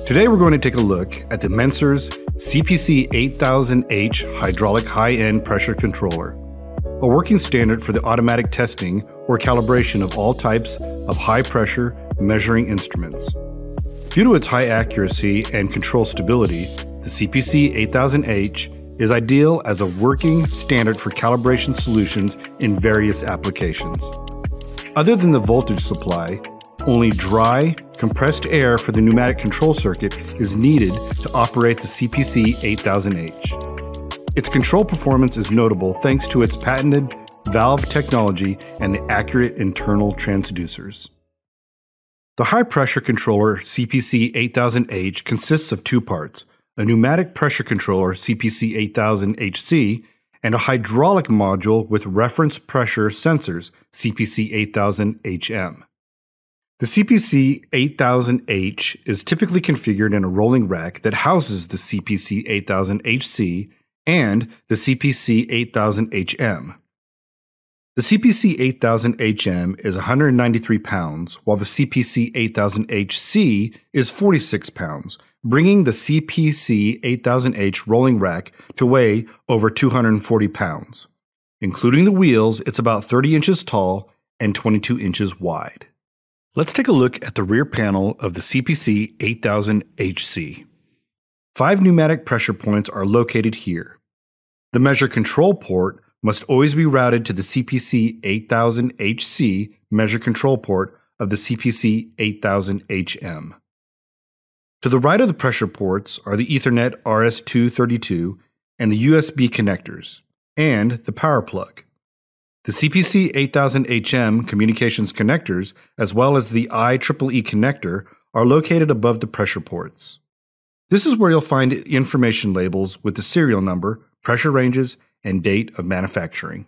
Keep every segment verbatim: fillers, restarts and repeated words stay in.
Today we're going to take a look at the Menser's C P C eight thousand H Hydraulic High-End Pressure Controller, a working standard for the automatic testing or calibration of all types of high-pressure measuring instruments. Due to its high accuracy and control stability, the C P C eight thousand H is ideal as a working standard for calibration solutions in various applications. Other than the voltage supply, only dry, compressed air for the pneumatic control circuit is needed to operate the C P C eight thousand H. Its control performance is notable thanks to its patented valve technology and the accurate internal transducers. The high-pressure controller C P C eight thousand H consists of two parts, a pneumatic pressure controller C P C eight thousand H C and a hydraulic module with reference pressure sensors C P C eight thousand H M. The C P C eight thousand H is typically configured in a rolling rack that houses the C P C eight thousand H C and the C P C eight thousand H M. The C P C eight thousand H M is one hundred ninety-three pounds, while the C P C eight thousand H C is forty-six pounds, bringing the C P C eight thousand H rolling rack to weigh over two hundred forty pounds. Including the wheels, it's about thirty inches tall and twenty-two inches wide. Let's take a look at the rear panel of the C P C eight thousand H C. Five pneumatic pressure points are located here. The measure control port must always be routed to the C P C eight thousand H C measure control port of the C P C eight thousand H M. To the right of the pressure ports are the Ethernet R S two thirty-two and the U S B connectors, and the power plug. The C P C eight thousand H M communications connectors, as well as the I triple E connector, are located above the pressure ports. This is where you'll find information labels with the serial number, pressure ranges, and date of manufacturing.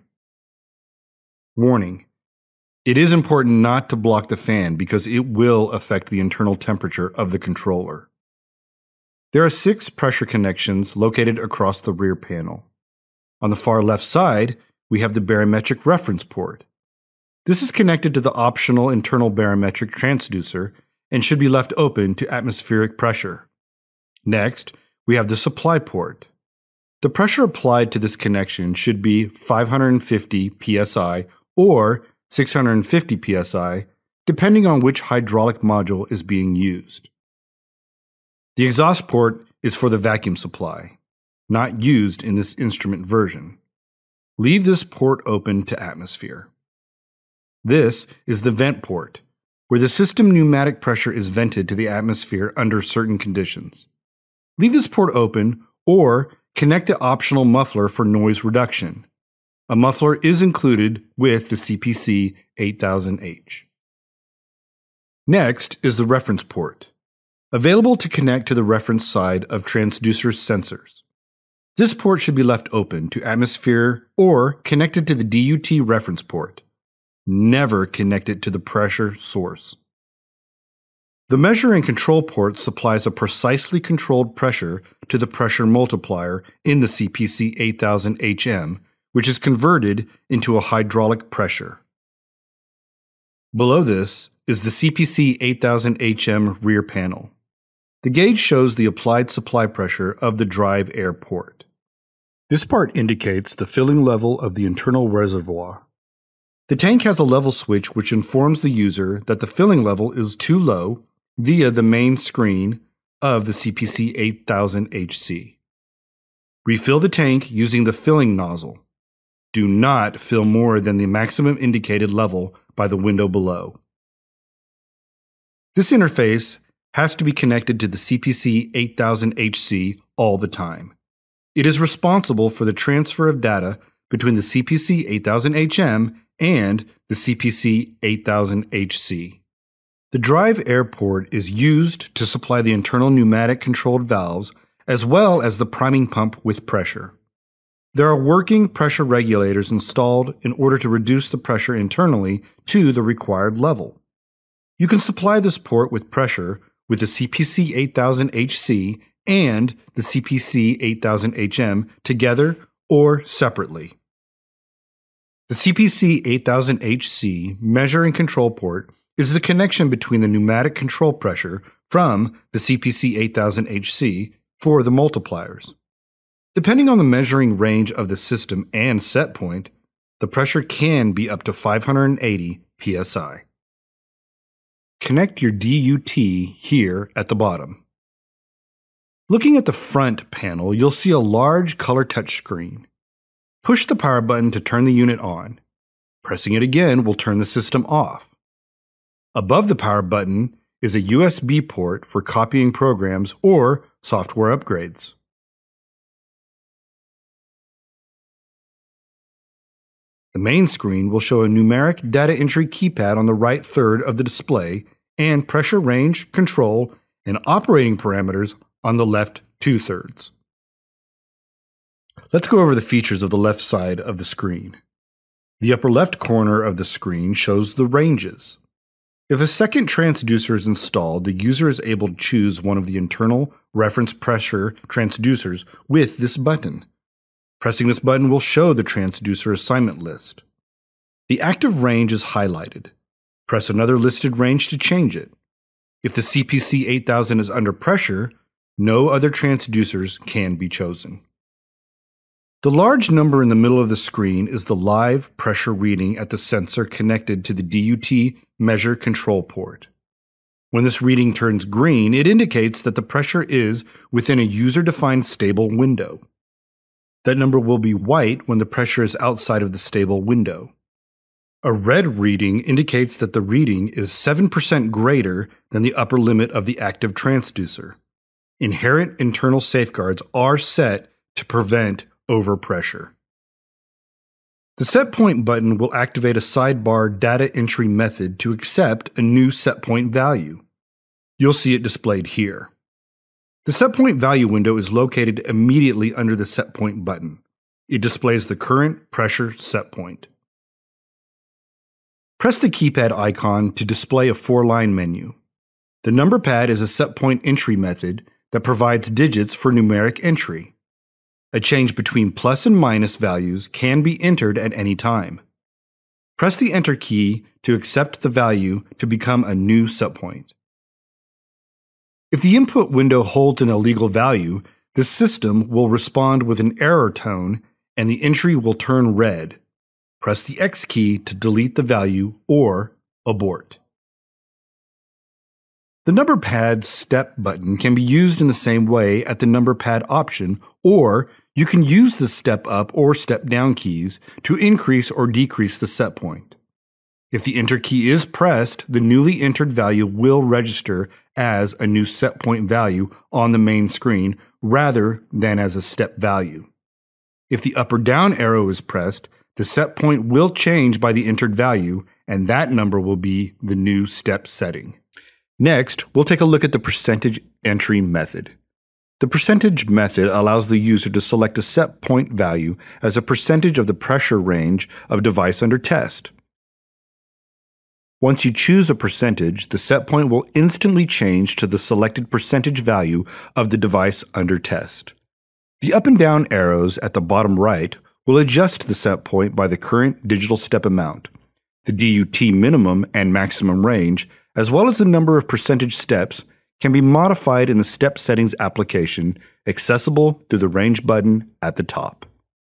Warning: it is important not to block the fan because it will affect the internal temperature of the controller. There are six pressure connections located across the rear panel. On the far left side, we have the barometric reference port. This is connected to the optional internal barometric transducer and should be left open to atmospheric pressure. Next, we have the supply port. The pressure applied to this connection should be five hundred fifty P S I or six hundred fifty P S I, depending on which hydraulic module is being used. The exhaust port is for the vacuum supply, not used in this instrument version. Leave this port open to atmosphere. This is the vent port, where the system pneumatic pressure is vented to the atmosphere under certain conditions. Leave this port open or connect the optional muffler for noise reduction. A muffler is included with the C P C eight thousand H. Next is the reference port, available to connect to the reference side of transducer sensors. This port should be left open to atmosphere or connected to the D U T reference port. Never connect it to the pressure source. The measure and control port supplies a precisely controlled pressure to the pressure multiplier in the C P C eight thousand H M, which is converted into a hydraulic pressure. Below this is the C P C eight thousand H M rear panel. The gauge shows the applied supply pressure of the drive air port. This part indicates the filling level of the internal reservoir. The tank has a level switch which informs the user that the filling level is too low via the main screen of the C P C eight thousand H C. Refill the tank using the filling nozzle. Do not fill more than the maximum indicated level by the window below. This interface has to be connected to the C P C eight thousand H C all the time. It is responsible for the transfer of data between the C P C eight thousand H M and the C P C eight thousand H C. The drive air port is used to supply the internal pneumatic controlled valves as well as the priming pump with pressure. There are working pressure regulators installed in order to reduce the pressure internally to the required level. You can supply this port with pressure with the C P C eight thousand H C and the C P C eight thousand H M together or separately. The C P C eight thousand H C measure and control port is the connection between the pneumatic control pressure from the C P C eight thousand H C for the multipliers. Depending on the measuring range of the system and set point, the pressure can be up to five hundred eighty P S I. Connect your D U T here at the bottom. Looking at the front panel, you'll see a large color touch screen. Push the power button to turn the unit on. Pressing it again will turn the system off. Above the power button is a U S B port for copying programs or software upgrades. The main screen will show a numeric data entry keypad on the right third of the display and pressure range, control, and operating parameters on the left two thirds. Let's go over the features of the left side of the screen. The upper left corner of the screen shows the ranges. If a second transducer is installed, the user is able to choose one of the internal reference pressure transducers with this button. Pressing this button will show the transducer assignment list. The active range is highlighted. Press another listed range to change it. If the C P C eight thousand is under pressure, no other transducers can be chosen. The large number in the middle of the screen is the live pressure reading at the sensor connected to the D U T measure control port. When this reading turns green, it indicates that the pressure is within a user-defined stable window. That number will be white when the pressure is outside of the stable window. A red reading indicates that the reading is seven percent greater than the upper limit of the active transducer. Inherent internal safeguards are set to prevent overpressure. The Setpoint button will activate a sidebar data entry method to accept a new setpoint value. You'll see it displayed here. The setpoint value window is located immediately under the Setpoint button. It displays the current pressure setpoint. Press the keypad icon to display a four-line menu. The number pad is a setpoint entry method that provides digits for numeric entry. A change between plus and minus values can be entered at any time. Press the Enter key to accept the value to become a new setpoint. If the input window holds an illegal value, the system will respond with an error tone and the entry will turn red. Press the X key to delete the value or abort. The number pad step button can be used in the same way at the number pad option, or you can use the step up or step down keys to increase or decrease the set point. If the Enter key is pressed, the newly entered value will register as a new set point value on the main screen rather than as a step value. If the up or down arrow is pressed, the set point will change by the entered value, and that number will be the new step setting. Next, we'll take a look at the percentage entry method. The percentage method allows the user to select a set point value as a percentage of the pressure range of device under test. Once you choose a percentage, the set point will instantly change to the selected percentage value of the device under test. The up and down arrows at the bottom right will adjust the set point by the current digital step amount, the D U T minimum and maximum range, as well as the number of percentage steps can be modified in the Step Settings application, accessible through the Range button at the top.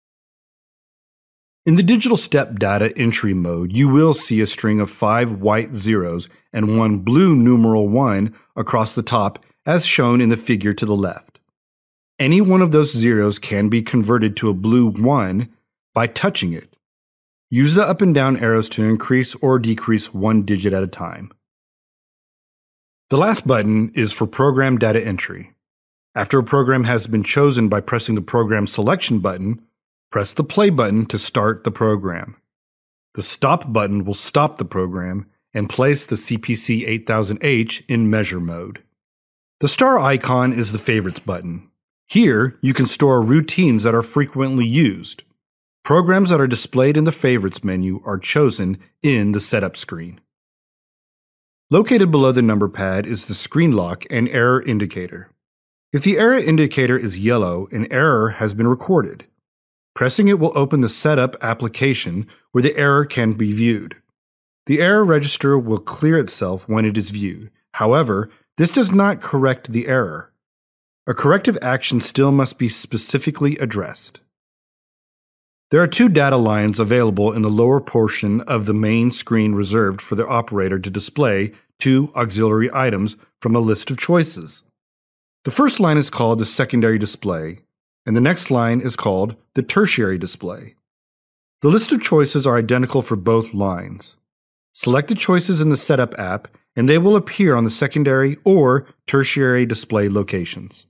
In the digital step data entry mode, you will see a string of five white zeros and one blue numeral one across the top as shown in the figure to the left. Any one of those zeros can be converted to a blue one by touching it. Use the up and down arrows to increase or decrease one digit at a time. The last button is for program data entry. After a program has been chosen by pressing the Program Selection button, press the Play button to start the program. The Stop button will stop the program and place the C P C eight thousand H in measure mode. The star icon is the Favorites button. Here, you can store routines that are frequently used. Programs that are displayed in the Favorites menu are chosen in the Setup screen. Located below the number pad is the screen lock and error indicator. If the error indicator is yellow, an error has been recorded. Pressing it will open the Setup application where the error can be viewed. The error register will clear itself when it is viewed. However, this does not correct the error. A corrective action still must be specifically addressed. There are two data lines available in the lower portion of the main screen reserved for the operator to display two auxiliary items from a list of choices. The first line is called the secondary display, and the next line is called the tertiary display. The list of choices are identical for both lines. Select the choices in the Setup app, and they will appear on the secondary or tertiary display locations.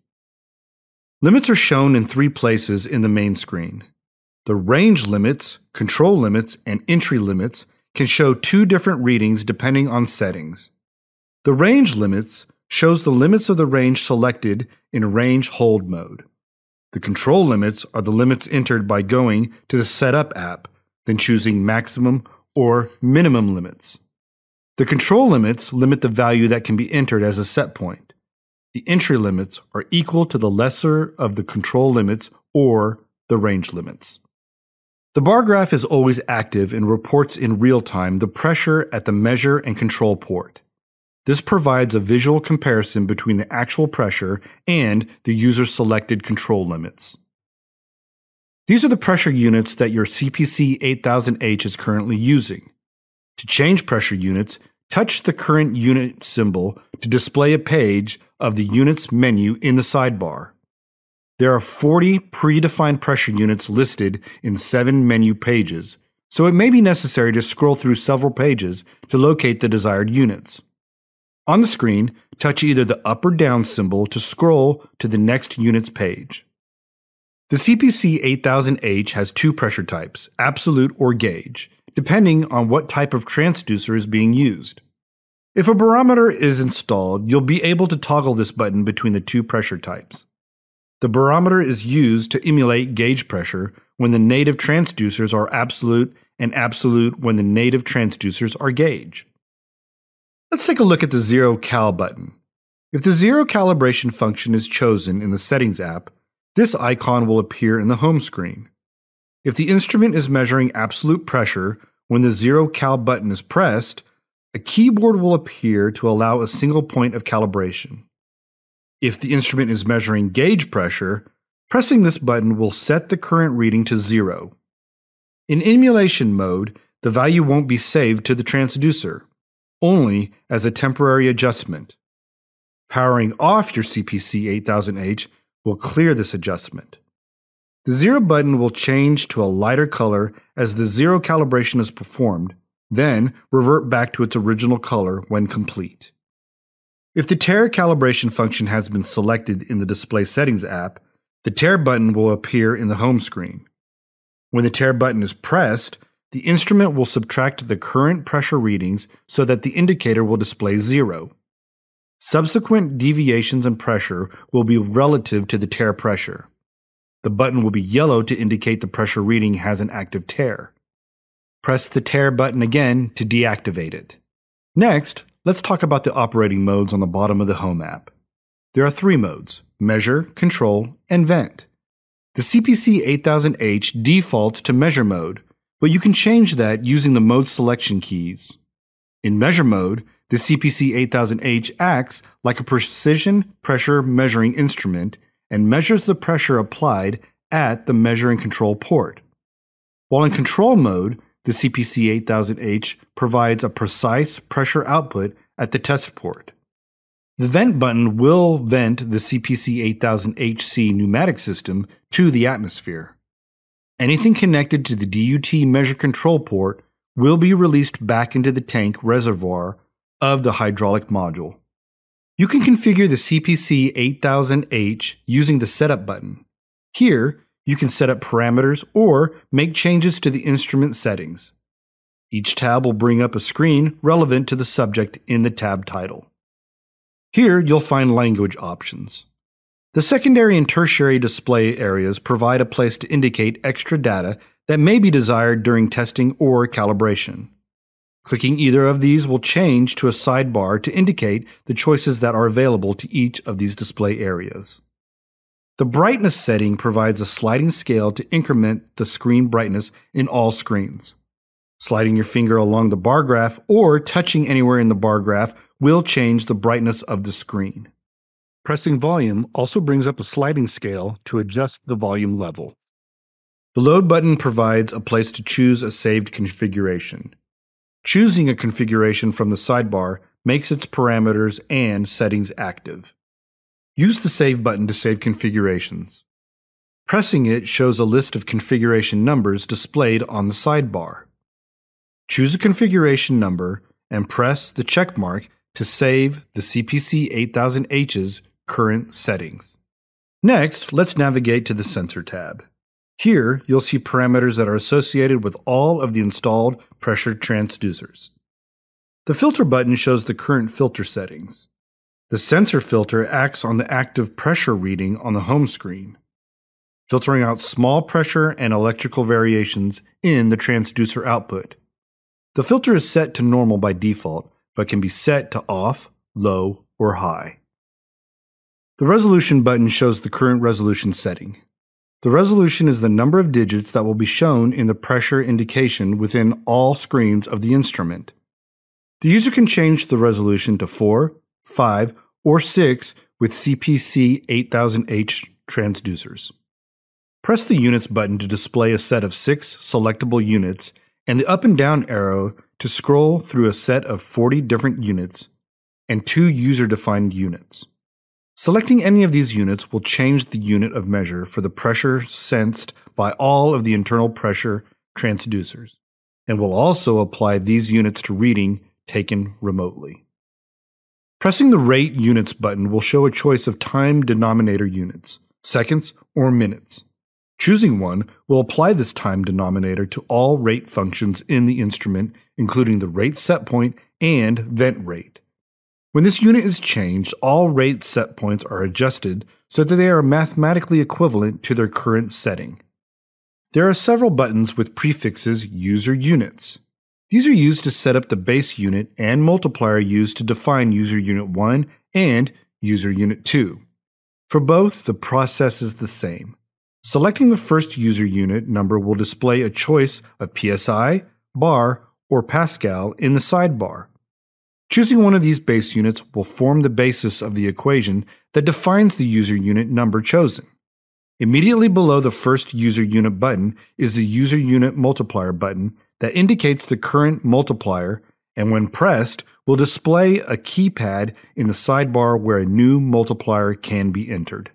Limits are shown in three places in the main screen. The range limits, control limits, and entry limits can show two different readings depending on settings. The range limits shows the limits of the range selected in range hold mode. The control limits are the limits entered by going to the Setup app, then choosing maximum or minimum limits. The control limits limit the value that can be entered as a set point. The entry limits are equal to the lesser of the control limits or the range limits. The bar graph is always active and reports in real time the pressure at the measure and control port. This provides a visual comparison between the actual pressure and the user-selected control limits. These are the pressure units that your C P C eight thousand H is currently using. To change pressure units, touch the current unit symbol to display a page of the units menu in the sidebar. There are forty predefined pressure units listed in seven menu pages, so it may be necessary to scroll through several pages to locate the desired units. On the screen, touch either the up or down symbol to scroll to the next units page. The C P C eight thousand H has two pressure types, absolute or gauge, depending on what type of transducer is being used. If a barometer is installed, you'll be able to toggle this button between the two pressure types. The barometer is used to emulate gauge pressure when the native transducers are absolute and absolute when the native transducers are gauge. Let's take a look at the Zero Cal button. If the Zero Calibration function is chosen in the Settings app, this icon will appear in the home screen. If the instrument is measuring absolute pressure when the Zero Cal button is pressed, a keyboard will appear to allow a single point of calibration. If the instrument is measuring gauge pressure, pressing this button will set the current reading to zero. In emulation mode, the value won't be saved to the transducer, only as a temporary adjustment. Powering off your C P C eight thousand H will clear this adjustment. The zero button will change to a lighter color as the zero calibration is performed, then revert back to its original color when complete. If the Tare calibration function has been selected in the Display Settings app, the Tare button will appear in the home screen. When the Tare button is pressed, the instrument will subtract the current pressure readings so that the indicator will display zero. Subsequent deviations in pressure will be relative to the Tare pressure. The button will be yellow to indicate the pressure reading has an active Tare. Press the Tare button again to deactivate it. Next, let's talk about the operating modes on the bottom of the Home app. There are three modes: Measure, Control, and Vent. The C P C eight thousand H defaults to Measure mode, but you can change that using the mode selection keys. In Measure mode, the C P C eight thousand H acts like a precision pressure measuring instrument and measures the pressure applied at the measure and control port. While in Control mode, the C P C eight thousand H provides a precise pressure output at the test port. The Vent button will vent the C P C eight thousand H C pneumatic system to the atmosphere. Anything connected to the D U T measure control port will be released back into the tank reservoir of the hydraulic module. You can configure the C P C eight thousand H using the Setup button. Here, you can set up parameters or make changes to the instrument settings. Each tab will bring up a screen relevant to the subject in the tab title. Here, you'll find language options. The secondary and tertiary display areas provide a place to indicate extra data that may be desired during testing or calibration. Clicking either of these will change to a sidebar to indicate the choices that are available to each of these display areas. The brightness setting provides a sliding scale to increment the screen brightness in all screens. Sliding your finger along the bar graph or touching anywhere in the bar graph will change the brightness of the screen. Pressing volume also brings up a sliding scale to adjust the volume level. The load button provides a place to choose a saved configuration. Choosing a configuration from the sidebar makes its parameters and settings active. Use the Save button to save configurations. Pressing it shows a list of configuration numbers displayed on the sidebar. Choose a configuration number and press the check mark to save the C P C eight thousand H's current settings. Next, let's navigate to the Sensor tab. Here, you'll see parameters that are associated with all of the installed pressure transducers. The Filter button shows the current filter settings. The Sensor filter acts on the active pressure reading on the home screen, filtering out small pressure and electrical variations in the transducer output. The filter is set to normal by default, but can be set to off, low, or high. The Resolution button shows the current resolution setting. The resolution is the number of digits that will be shown in the pressure indication within all screens of the instrument. The user can change the resolution to four, five, or six with C P C eight thousand H transducers. Press the Units button to display a set of six selectable units and the up and down arrow to scroll through a set of forty different units and two user-defined units. Selecting any of these units will change the unit of measure for the pressure sensed by all of the internal pressure transducers, and will also apply these units to reading taken remotely. Pressing the Rate Units button will show a choice of time denominator units, seconds or minutes. Choosing one will apply this time denominator to all rate functions in the instrument, including the rate set point and vent rate. When this unit is changed, all rate set points are adjusted so that they are mathematically equivalent to their current setting. There are several buttons with prefixes user units. These are used to set up the base unit and multiplier used to define user unit one and user unit two. For both, the process is the same. Selecting the first user unit number will display a choice of P S I, bar, or Pascal in the sidebar. Choosing one of these base units will form the basis of the equation that defines the user unit number chosen. Immediately below the first user unit button is the user unit multiplier button that indicates the current multiplier, and when pressed, will display a keypad in the sidebar where a new multiplier can be entered.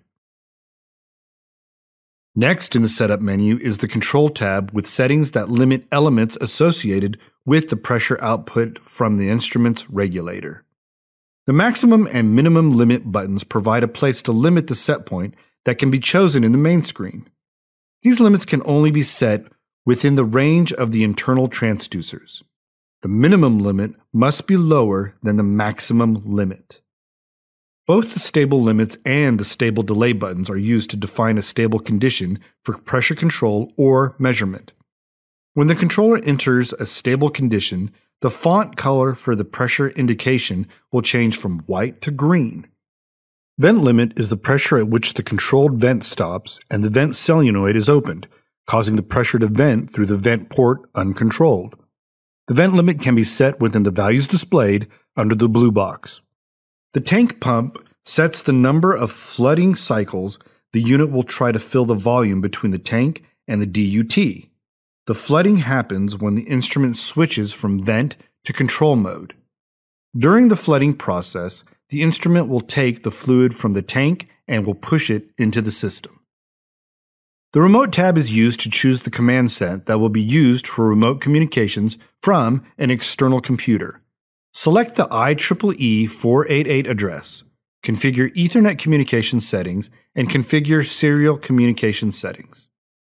Next in the Setup menu is the Control tab with settings that limit elements associated with the pressure output from the instrument's regulator. The maximum and minimum limit buttons provide a place to limit the set point that can be chosen in the main screen. These limits can only be set within the range of the internal transducers. The minimum limit must be lower than the maximum limit. Both the stable limits and the stable delay buttons are used to define a stable condition for pressure control or measurement. When the controller enters a stable condition, the font color for the pressure indication will change from white to green. Vent limit is the pressure at which the controlled vent stops and the vent solenoid is opened, causing the pressure to vent through the vent port uncontrolled. The vent limit can be set within the values displayed under the blue box. The tank pump sets the number of flooding cycles the unit will try to fill the volume between the tank and the D U T. The flooding happens when the instrument switches from vent to control mode. During the flooding process, the instrument will take the fluid from the tank and will push it into the system. The Remote tab is used to choose the command set that will be used for remote communications from an external computer. Select the I triple E four eighty-eight address, configure Ethernet communication settings, and configure serial communication settings.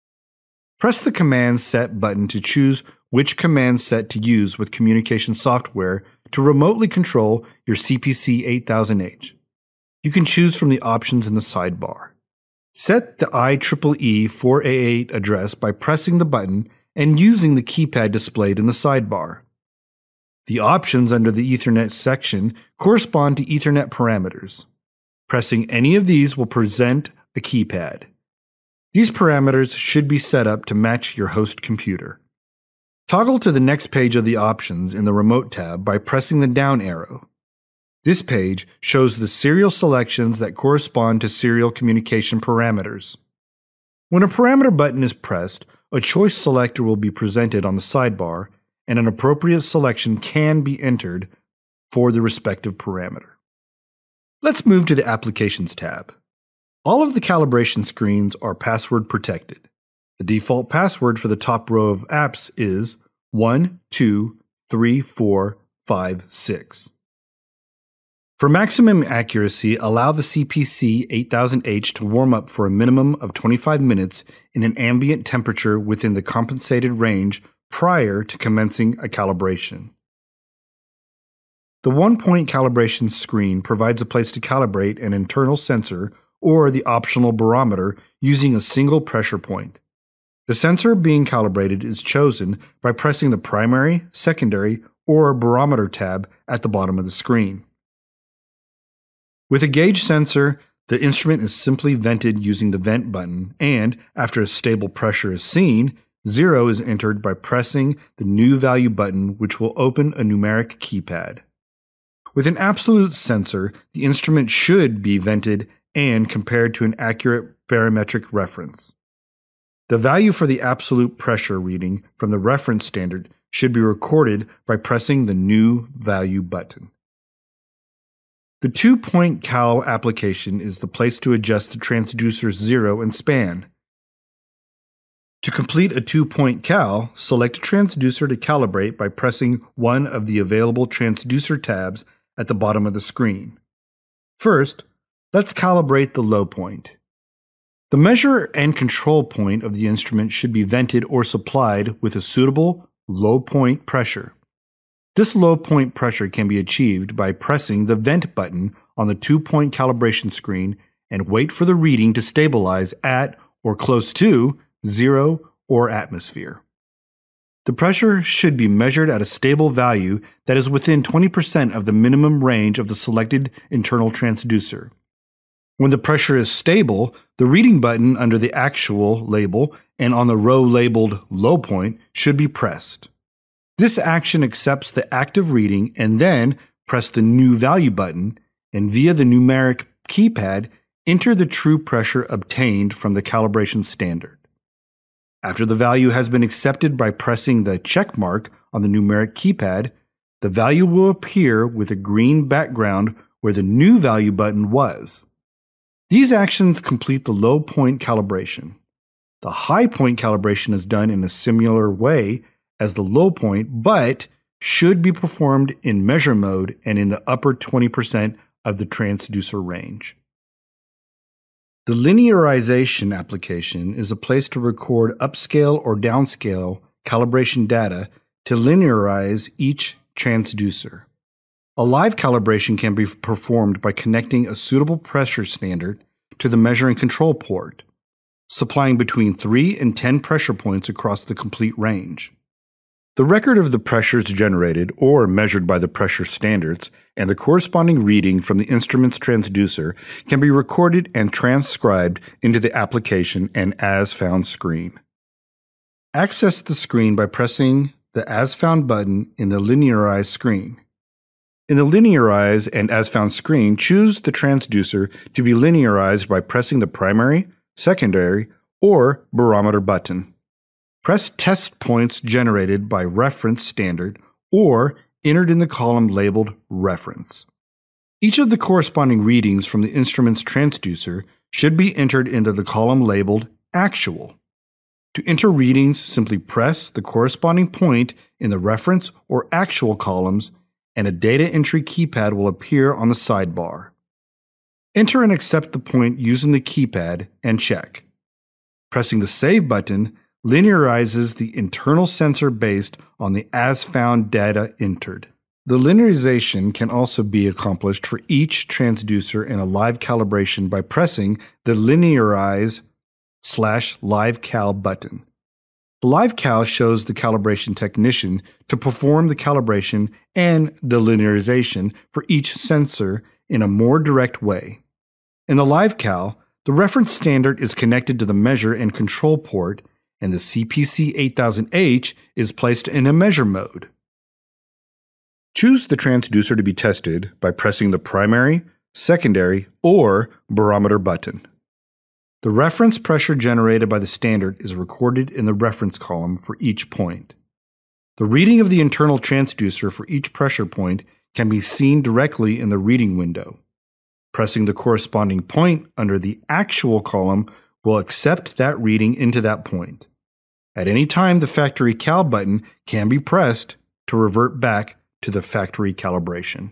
Press the Command Set button to choose which command set to use with communication software to remotely control your C P C eight thousand H. You can choose from the options in the sidebar. Set the I triple E four eighty-eight address by pressing the button and using the keypad displayed in the sidebar. The options under the Ethernet section correspond to Ethernet parameters. Pressing any of these will present a keypad. These parameters should be set up to match your host computer. Toggle to the next page of the options in the Remote tab by pressing the down arrow. This page shows the serial selections that correspond to serial communication parameters. When a parameter button is pressed, a choice selector will be presented on the sidebar, and an appropriate selection can be entered for the respective parameter. Let's move to the Applications tab. All of the calibration screens are password protected. The default password for the top row of apps is one two three four five six. For maximum accuracy, allow the C P C eight thousand H to warm up for a minimum of twenty-five minutes in an ambient temperature within the compensated range prior to commencing a calibration. The one-point calibration screen provides a place to calibrate an internal sensor or the optional barometer using a single pressure point. The sensor being calibrated is chosen by pressing the primary, secondary, or barometer tab at the bottom of the screen. With a gauge sensor, the instrument is simply vented using the vent button, and after a stable pressure is seen, zero is entered by pressing the new value button, which will open a numeric keypad. With an absolute sensor, the instrument should be vented and compared to an accurate barometric reference. The value for the absolute pressure reading from the reference standard should be recorded by pressing the new value button. The two-point cal application is the place to adjust the transducer's zero and span. To complete a two-point cal, select a transducer to calibrate by pressing one of the available transducer tabs at the bottom of the screen. First, let's calibrate the low point. The measure and control point of the instrument should be vented or supplied with a suitable low point pressure. This low point pressure can be achieved by pressing the vent button on the two-point calibration screen and wait for the reading to stabilize at or close to zero or atmosphere. The pressure should be measured at a stable value that is within twenty percent of the minimum range of the selected internal transducer. When the pressure is stable, the reading button under the actual label and on the row labeled low point should be pressed. This action accepts the active reading and then press the new value button and via the numeric keypad enter the true pressure obtained from the calibration standard. After the value has been accepted by pressing the check mark on the numeric keypad, the value will appear with a green background where the new value button was. These actions complete the low point calibration. The high point calibration is done in a similar way as the low point, but should be performed in measure mode and in the upper twenty percent of the transducer range. The linearization application is a place to record upscale or downscale calibration data to linearize each transducer. A live calibration can be performed by connecting a suitable pressure standard to the measure and control port, supplying between three and ten pressure points across the complete range. The record of the pressures generated or measured by the pressure standards and the corresponding reading from the instrument's transducer can be recorded and transcribed into the application and As Found screen. Access the screen by pressing the As Found button in the Linearize screen. In the Linearize and As Found screen, choose the transducer to be linearized by pressing the primary, secondary, or barometer button. Press test points generated by reference standard or entered in the column labeled Reference. Each of the corresponding readings from the instrument's transducer should be entered into the column labeled Actual. To enter readings, simply press the corresponding point in the reference or actual columns and a data entry keypad will appear on the sidebar. Enter and accept the point using the keypad and check. Pressing the Save button linearizes the internal sensor based on the As Found data entered. The linearization can also be accomplished for each transducer in a live calibration by pressing the Linearize slash Live Cal button. The Live Cal shows the calibration technician to perform the calibration and the linearization for each sensor in a more direct way. In the Live Cal, the reference standard is connected to the measure and control port, and the C P C eight thousand H is placed in a measure mode. Choose the transducer to be tested by pressing the primary, secondary, or barometer button. The reference pressure generated by the standard is recorded in the reference column for each point. The reading of the internal transducer for each pressure point can be seen directly in the reading window. Pressing the corresponding point under the actual column will accept that reading into that point. At any time, the factory cal button can be pressed to revert back to the factory calibration.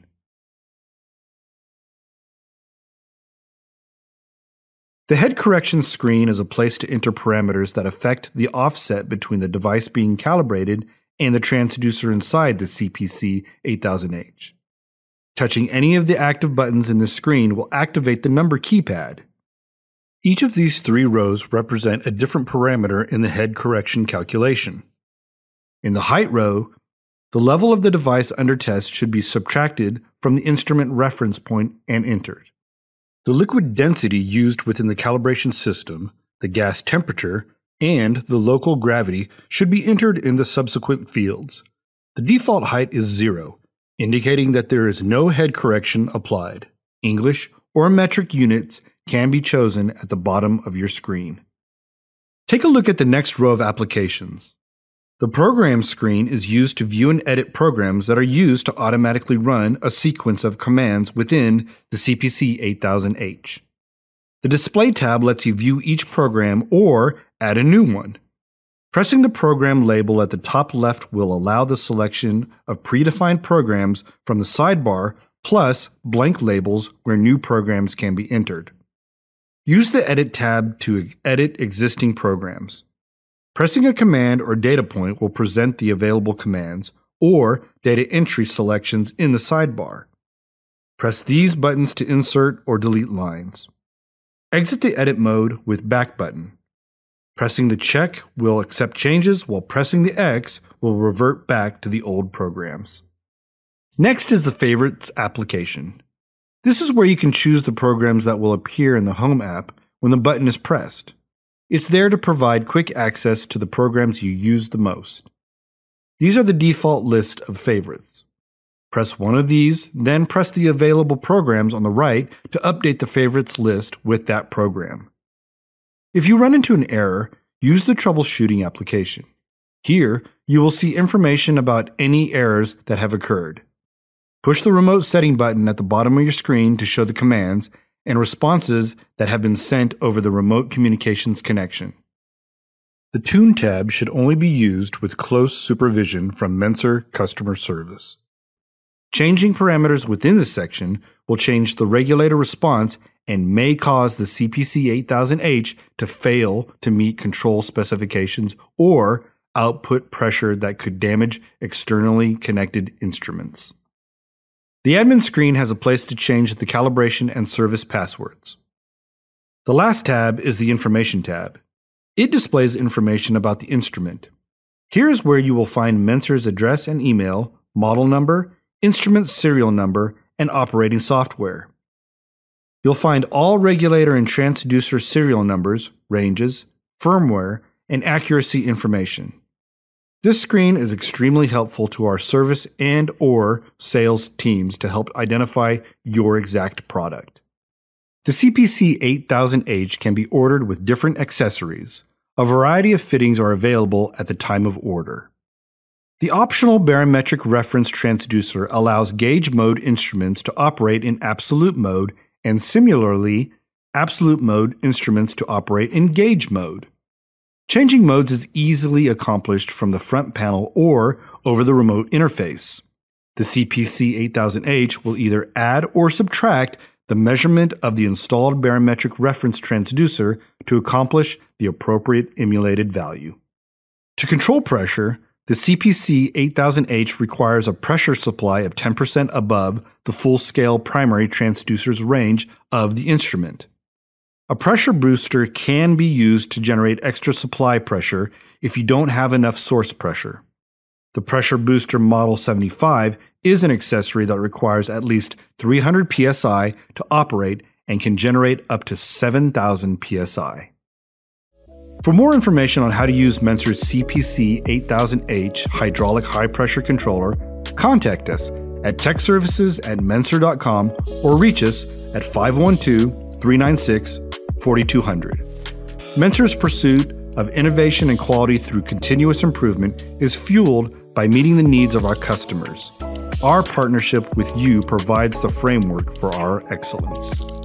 The head correction screen is a place to enter parameters that affect the offset between the device being calibrated and the transducer inside the C P C eight thousand H. Touching any of the active buttons in the screen will activate the number keypad. Each of these three rows represent a different parameter in the head correction calculation. In the height row, the level of the device under test should be subtracted from the instrument reference point and entered. The liquid density used within the calibration system, the gas temperature, and the local gravity should be entered in the subsequent fields. The default height is zero, indicating that there is no head correction applied. English or metric units can be chosen at the bottom of your screen. Take a look at the next row of applications. The program screen is used to view and edit programs that are used to automatically run a sequence of commands within the C P C eight thousand H. The display tab lets you view each program or add a new one. Pressing the program label at the top left will allow the selection of predefined programs from the sidebar plus blank labels where new programs can be entered. Use the Edit tab to edit existing programs. Pressing a command or data point will present the available commands or data entry selections in the sidebar. Press these buttons to insert or delete lines. Exit the edit mode with back button. Pressing the check will accept changes, while pressing the X will revert back to the old programs. Next is the Favorites application. This is where you can choose the programs that will appear in the Home app when the button is pressed. It's there to provide quick access to the programs you use the most. These are the default list of favorites. Press one of these, then press the available programs on the right to update the favorites list with that program. If you run into an error, use the Troubleshooting application. Here, you will see information about any errors that have occurred. Push the remote setting button at the bottom of your screen to show the commands and responses that have been sent over the remote communications connection. The Tune tab should only be used with close supervision from Menser customer service. Changing parameters within this section will change the regulator response and may cause the C P C eight thousand H to fail to meet control specifications or output pressure that could damage externally connected instruments. The admin screen has a place to change the calibration and service passwords. The last tab is the Information tab. It displays information about the instrument. Here is where you will find Menser's address and email, model number, instrument serial number, and operating software. You'll find all regulator and transducer serial numbers, ranges, firmware, and accuracy information. This screen is extremely helpful to our service and or sales teams to help identify your exact product. The C P C eight thousand H can be ordered with different accessories. A variety of fittings are available at the time of order. The optional barometric reference transducer allows gauge mode instruments to operate in absolute mode and similarly, absolute mode instruments to operate in gauge mode. Changing modes is easily accomplished from the front panel or over the remote interface. The C P C eight thousand H will either add or subtract the measurement of the installed barometric reference transducer to accomplish the appropriate emulated value. To control pressure, the C P C eight thousand H requires a pressure supply of ten percent above the full-scale primary transducer's range of the instrument. A pressure booster can be used to generate extra supply pressure if you don't have enough source pressure. The Pressure Booster Model seventy-five is an accessory that requires at least three hundred P S I to operate and can generate up to seven thousand P S I. For more information on how to use Mensor's C P C eight thousand H Hydraulic High Pressure Controller, contact us at tech services at mensor dot com or reach us at five one two, three nine six, four two zero zero. Mensor's pursuit of innovation and quality through continuous improvement is fueled by meeting the needs of our customers. Our partnership with you provides the framework for our excellence.